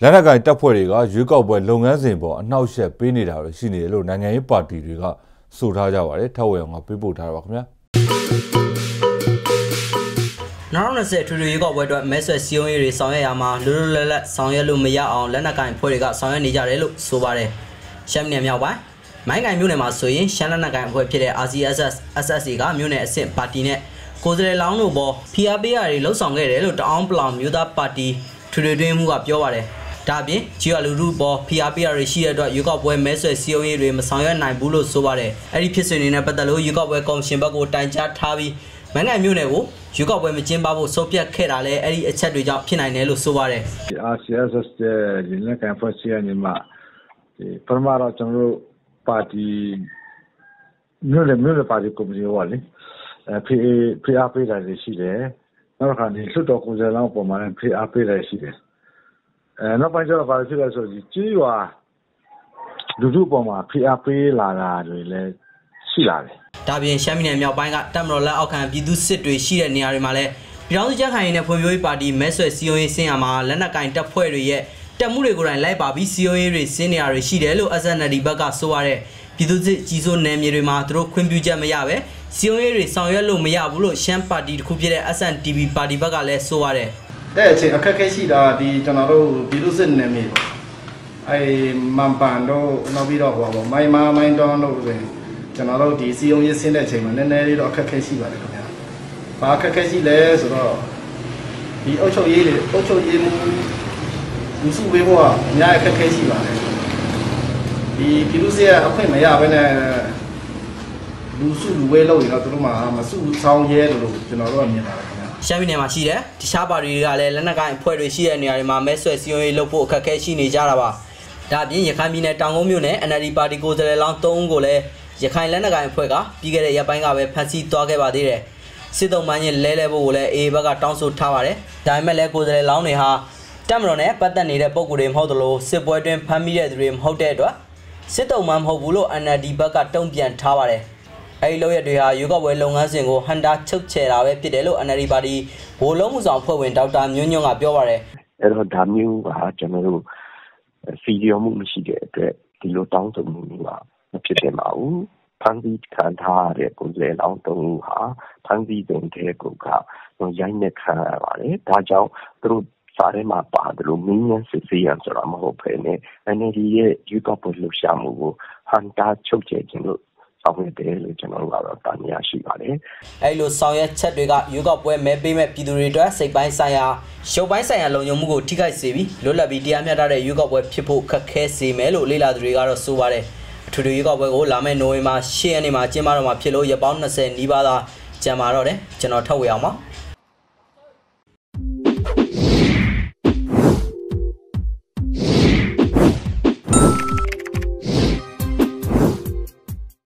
လက်နက်ကိုင်တပ်ဖွဲ့တွေကရွေးကောက်ပွဲလုပ်ငန်းစဉ်ပေါ်အနှောက်အယှက်ပေးနေတာတွေရှိနေတယ်လို့နိုင်ငံရေးပါတီတွေကဆိုထားကြပါတယ်ထပ်ဝေအောင်ကပေးပို့ထားပါခင်ဗျာ 2020ထူထူရွေးကောက်ပွဲအတွက်မဲဆွယ်စည်းရုံးရေးတွေဆောင်ရွက်ရမှာလွတ်လွတ်လပ်လပ်ဆောင်ရွက်လို့မရအောင်လက်နက်ကိုင်ဖွဲ့တွေကဆောင်ရွက်နေကြတယ်လို့ဆိုပါတယ်ရှမ်းပြည်နယ်မြောက်ပိုင်းမိုင်းကိုင်မြို့နယ်မှာဆိုရင်ရှမ်းလက်နက်ကိုင်အဖွဲ့ဖြစ်တဲ့ RCSS SSA ကမြို့နယ်အဆင့်ပါတီနဲ့ကိုယ်စားလှယ်လောင်းတို့ပေါ် PR ပေးရတွေလှုပ်ဆောင်ခဲ့တယ်လို့တအောင်းပလောင်မြို့သားပါတီထူထူတွင်းမှုကပြောပါတယ်ဒါအပြင်ဂျီယာလူလူပေါ် PR ပေးရတွေရှိတဲ့အတွက်ရွေးကောက်ပွဲမဲဆွယ်စည်းရုံးရေးတွေမဆောင်ရွက်နိုင်ဘူးလို့ဆိုပါတယ်အဲ့ဒီဖြစ်စဉ်တွေနဲ့ပတ်သက်လို့ရွေးကောက်ပွဲကော်မရှင်ဘက်ကိုတိုင်ကြားထားပြီးမိုင်းကိုင်မြို့နယ်ကိုရွေးကောက်ပွဲမကျင်းပဖို့ဆုံးဖြတ်ခဲ့တာလည်းအဲ့ဒီအချက်တွေကြောင့်ဖြစ်နိုင်တယ်လို့ဆိုပါတယ် RCSS ဒီလက်ကန်ဖွဲ့စည်းရနေမှာဒီပထမတော့ကျွန်တော်တို့ပါတီမြို့နယ်ပါတီကော်မတီဟောလေPRပေးတာရှိတယ်နောက်တစ်ခါဒီလွှတ်တော်ကိုယ်စားလှယ်ပေါ်မှာ PRပေးတာရှိတယ်နောက်ပိုင်းကျတော့ပါဖြစ်လဲဆိုဒီကြီးရွာလူထုပေါ်မှာ PRပေးလာတာတွေလည်းရှိလာတယ်ဒါပြင်ရှမ်းပြည်နယ်မြောက်ပိုင်းကတပ်မတော်လက်အောက်ခံပြည်သူစစ်တွေရှိတဲ့နေရာတွေမှာလည်းပြည်ထောင်စုကြံ့ခိုင်ရေးနဲ့ဖွံ့ဖြိုးရေးပါတီမဲဆွယ်စည်းရုံးရေးဆင်းရမှာလက်နက်ကင်တပ်ဖွဲ့တွေရဲ့တပ်မှုတွေကိုယ်တိုင်လိုက်ပါပြီးစည်းရုံးရေးတွေဆင်းနေရတွေရှိတယ်လို့ SNLD ဘက်ကဆိုရတဲ့ပြည်သူစစ်ကြီးစိုးနယ်မြေတွေမှာသူတို့ခွင့်ပြုချက်မရပဲစည်းရုံးရေးတွေဆောင်ရွက်လို့မရဘူးလို့ရှမ်းပါတီတစ်ခုဖြစ်တဲ့ SNDP ပါတီဘက်ကလည်းဆိုရတယ်အဲ့အချိန်အခက်အခဲရှိတာဒီကျွန်တော်တို့ပြည်သူစစ်နယ်မြေပေါ့အဲ့မန်ပန်တို့နောက်ပြီးတော့ဟောပေါ့မိုင်းတောင်းတို့ဆိုရင်ကျွန်တော်တို့ဒီစီယုံရေးဆင်းတဲ့အချိန်မှာနည်းနည်းလေးတော့အခက်အခဲရှိပါတယ်ခင်ဗျာ။ဘာအခက်အခဲရှိလဲဆိုတော့ဒီအုပ်ချုပ်ရေးမှုလူစုဝေးဖို့ကအများအခက်အခဲရှိပါတယ်။ဒီပြည်သူစစ်ကအခွင့်မရဘဲနဲ့လူစုလူဝေးလုပ်ရင်တော့သူတို့မှမစုဆောင်ရဲလို့ကျွန်တော်တို့ကမြင်ပါတယ်ခင်ဗျာ။ရှမ်းပြည်နယ်မှာရှိတဲ့တခြားပါတီတွေကလည်းလက်နက်ကိုင်အဖွဲ့တွေရှိတဲ့နေရာတွေမှာမဲဆွယ်စီယုံရေးလုပ်ဖို့အခက်အခဲရှိနေကြတာပါ။ဒါအပြင်ရခိုင်ပြည်နယ်တောင်ကုန်းမြို့နယ် NLD ပါတီကိုယ်စားလှယ်လောင်း3ဦးကိုလည်းရခိုင်လက်နက်ကိုင်အဖွဲ့ကပြီးခဲ့တဲ့ရက်ပိုင်းကပဲဖမ်းဆီးသွားခဲ့ပါသေးတယ်စစ်တုံးမှန်းချင်းလဲဖို့ကိုလည်း AA ဘက်ကတောင်းဆိုထားပါတယ်ဒါပေမဲ့လည်းကိုယ်စားလှယ်လောင်းတွေဟာတပ်မတော်နဲ့ပတ်သက်နေတဲ့ပုံကိုယ်တွေမဟုတ်သလိုစစ်ပွဲတွင်ဖမ်းမိတဲ့သူတွေမဟုတ်တဲ့အတွက်စစ်တုံးမှန်းမဟုတ်ဘူးလို့ NLD ဘက်ကတုံ့ပြန်ထားပါတယ်အဲဒီလိုရက်တွေဟာရွေးကောက်ပွဲလုပ်ငန်းစဉ်ကိုဟန်တာချုပ်ချယ်တာပဲဖြစ်တယ်လို့ NLD ပါတီဘိုးလုံးမှုဆောင်ဖွဲ့ဝင်ဒေါက်တာညွန့်ညွန့်ကပြောပါတယ်အဲ့တော့ဒါမျိုးကကျွန်တော်တို့စီရီယမှုမရှိတဲ့အတွက်ဒီလိုတောင်းဆိုမှုတွေကမဖြစ်သင့်ပါဘူးဖန်တီခံထားတဲ့ကိုယ်စားလှယ်လောင်း3ဦးဟာဖန်တီတင်တဲ့ကိုကရိုင်းနဲ့ခံရပါတယ်ဒါကြောင့်သူတို့စားထဲမှာပါတယ်လို့မင်းညာစစ်စေးရဆိုတာမဟုတ်ဘဲနဲ့ NLD ရဲ့ရွေးကောက်ပွဲလှုပ်ရှားမှုကိုဟန်တာချုပ်ကျဲခြင်းလို့ဆောင်ရွက်တယ်လို့ကျွန်တော်တို့ကတော့တာမြင်ရှိပါတယ်အဲဒီလိုဆောင်ရွက်ချက်တွေကရွေးကောက်ပွဲမဲပေးမဲ့ပြည်သူတွေအတွက်စိတ်ပိုင်းဆိုင်ရာရုပ်ပိုင်းဆိုင်ရာလုံခြုံမှုကိုထိခိုက်စေပြီးလွတ်လပ်ပြီးတရားမျှတတဲ့ရွေးကောက်ပွဲဖြစ်ဖို့ခက်ခဲစေမယ်လို့လေ့လာသူတွေကတော့ဆိုပါတယ်ထူထူရွေးကောက်ပွဲကိုလာမယ့်နိုဝင်ဘာ10ရက်နေ့မှာကျင်းပတော့မှာဖြစ်လို့ရက်ပေါင်း20နီးပါးသာကျန်ပါတော့တယ်ကျွန်တော်ထပ်ဝေအောင်ပါ